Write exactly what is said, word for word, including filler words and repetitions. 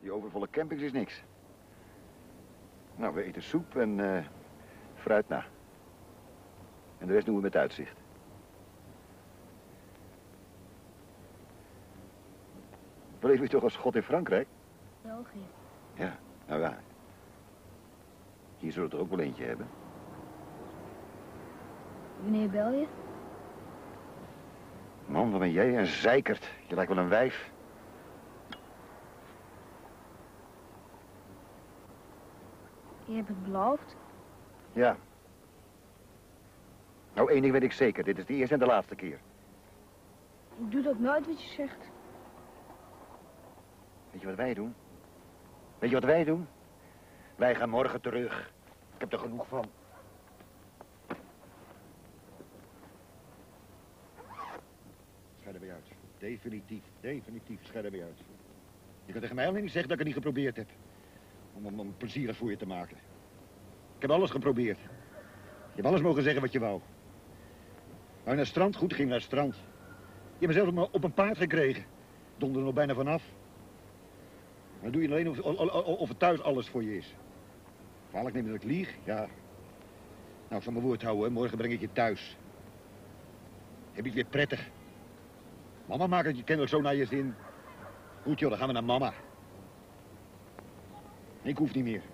Die overvolle campings is niks. Nou, we eten soep en uh, fruit na. En de rest doen we met uitzicht. Beleef je toch als God in Frankrijk? België. Ja, nou ja. Hier zullen we er ook wel eentje hebben. Meneer Belje? Man, wat ben jij een zeikert. Je lijkt wel een wijf. Je hebt het beloofd. Ja. Nou, één ding weet ik zeker. Dit is de eerste en de laatste keer. Ik doe ook nooit wat je zegt. Weet je wat wij doen? Weet je wat wij doen? Wij gaan morgen terug. Ik heb er genoeg van. Schijt er weer uit. Definitief, definitief. Schijt er weer uit. Je kunt tegen mij alleen niet zeggen dat ik het niet geprobeerd heb. Om, om, om plezierig voor je te maken. Ik heb alles geprobeerd. Je hebt alles mogen zeggen wat je wou. Wou je naar het strand? Goed, ging naar het strand. Je hebt me zelfs op een paard gekregen. Donder er nog bijna vanaf. Dan doe je alleen of, of, of het thuis alles voor je is. Kwalijk neem dat ik lieg? Ja. Nou, ik zal mijn woord houden, hè. Morgen breng ik je thuis. Heb je het weer prettig? Mama maakt het je kennelijk zo naar je zin. Goed joh, dan gaan we naar mama. Ik hoef niet meer.